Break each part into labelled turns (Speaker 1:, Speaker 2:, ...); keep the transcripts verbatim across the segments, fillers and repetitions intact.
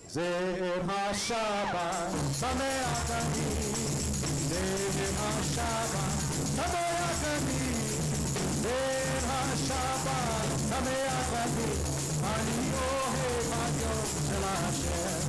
Speaker 1: Zer HaShabbat Sameachani Zer HaShabbat Sameachani Zer HaShabbat Sameachani Ani Ohev Hayom Shel Hashem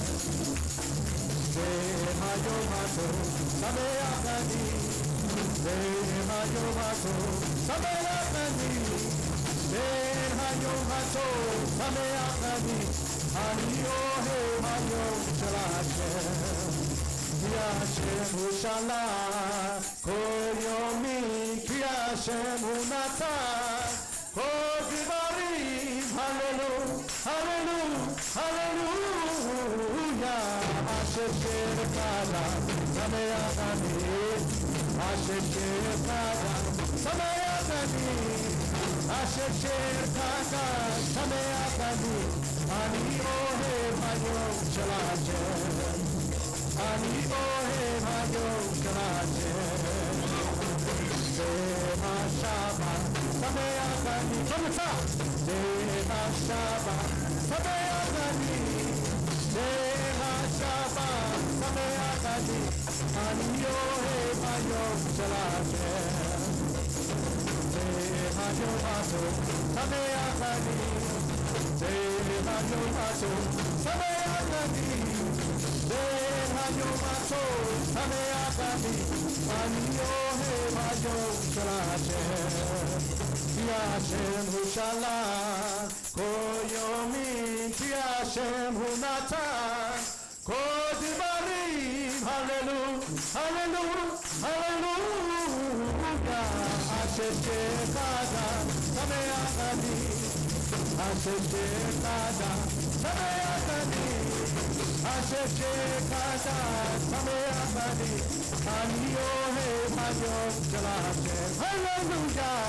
Speaker 1: Zer Hayom Hatov Sameachani Zer Hayom Hatov Sameachani Zer Hayom Hatov Sameachani Ani Ohev Hayom Shel Hashem Ki Hashem Hu Shalach Kol Yomi Ki Hashem Hu Natan Kol Divarim Hallelujah Hallelujah Hallelujah Asher Shekada Sameachani Asher Shekada Sameachani Asher Shekada Sameachani Ani Ohev Hayom Shel Hashem Ani Ohev Hayom Shel Hashem Zer HaShabbat Sameachani from the top Zer HaShabbat Sameachani Zer HaShabbat Sameachani Ani Ohev Hayom Shel Hashem Zer Hayom Hatov Sameachani Zer Hayom Hatov Sameachani Zer Hayom Hatov Sameachani Ani Ohev Hayom Shel Hashem Ki Hashem Hu Shalach Kol Yomim Ki Hashem Hu Natan Kol Divarim Hallelujah Hallelujah Hallelujah Asher Shekada Sameachani Asher Shekada Sameachani Asher Shekada Sameachani Ani Ohev Hayom Shel Hashem Hallelujah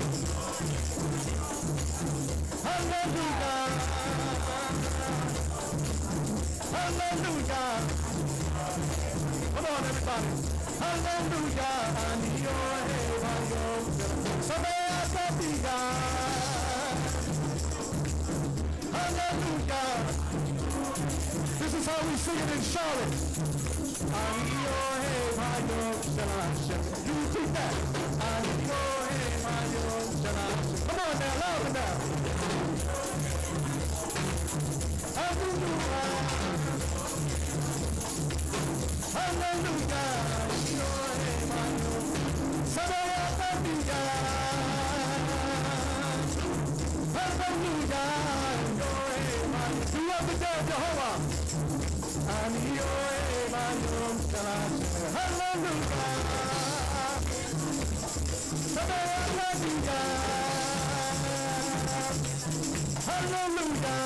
Speaker 1: Hallelujah Hallelujah Come on everybody Hallelujah Ani Ohev Hayom Sameachani Hallelujah. This is how we sing it in Charlotte. Ani Ohev Hayom Shel Hashem. You repeat that. Ani Ohev Hayom Shel Hashem. Come on now, louder now. Hallelujah. Hallelujah. Ani Ohev Hayom Sameachani. Hallelujah. You love the day of Jehovah. Ani Ohev Hayom Shel Hashem. Hallelujah. Hallelujah. Hallelujah.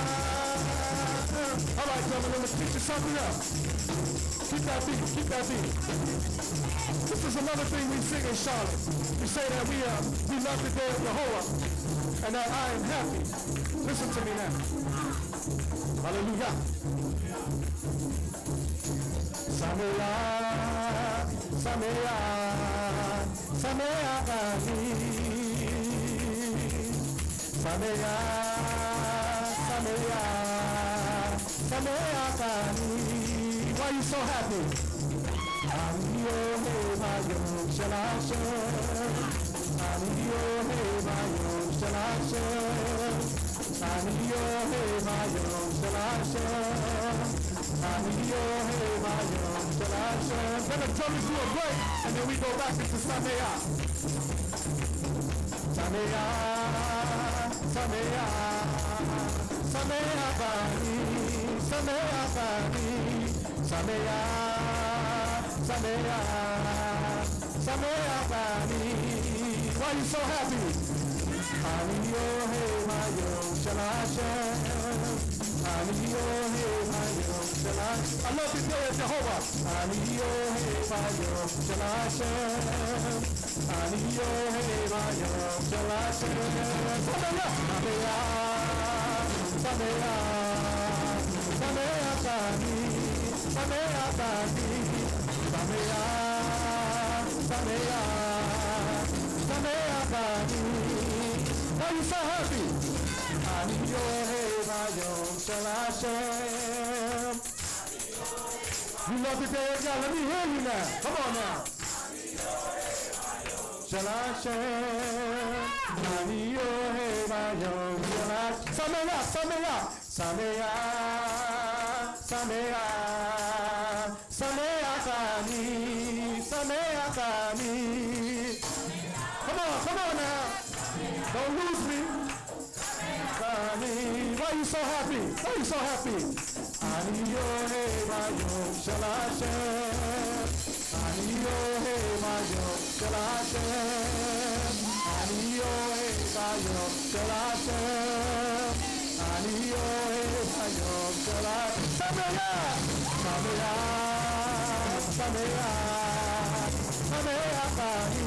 Speaker 1: All right, gentlemen, let's teach you something else. Keep that beat. Keep that beat. This is another thing we sing in Charlotte. We say that we uh, we love the day of Jehovah, and that I am happy. Listen to me now. Hallelujah. Sameach, Sameach, Sameachani. Sameach, Sameach, Sameachani. Why are you so happy? Ani Ohev Hayom Shel Hashem. Ani Ohev Hayom Shel Hashem. Ani Ohev Hayom Shel Hashem. Ani Ohev Hayom Shel Hashem. Then the drums do a break, and then we go back into Sameach. Sameach, Sameach, Sameachani, Sameachani, Sameach, Sameach, Sameachani. Why are you so happy? Ani Ohev Hayom Shel Hashem. Ani Ohev Hayom Shel Hashem. I love the day of Jehovah. Ani Ohev Hayom Shel Hashem. Ani Ohev Hayom Shel Hashem. Sameach, Sameach, Sameachani, Sameachani, Sameach, Sameach, Sameachani. Why are you so happy? Ani Ohev Hayom Shel Hashem. You love the day of God. Let me hear you now. Come on now. Shall I share? Mario, hey, Mario, shall I? Samaya, Samaya, Samaya, Samaya, Samaya, Kani, Samaya, Kani. Come on, come on now. Don't lose me. Kani. Why you so happy? Why you so happy? Mario, hey, Mario, shall I share? Mario, hey, Mario, shall I share? Mario, hey, Mario, shall I share? Mario, hey, Mario, shall I Samaya, Samaya, Samaya, Samaya, Kani.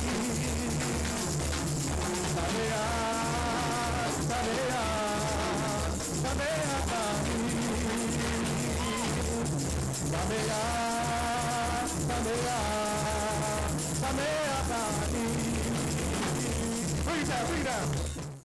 Speaker 1: Samaya, Samaya, Samaya, Kani. Samaya, Samaya, Samaya, Kani. Bring it down, bring it down.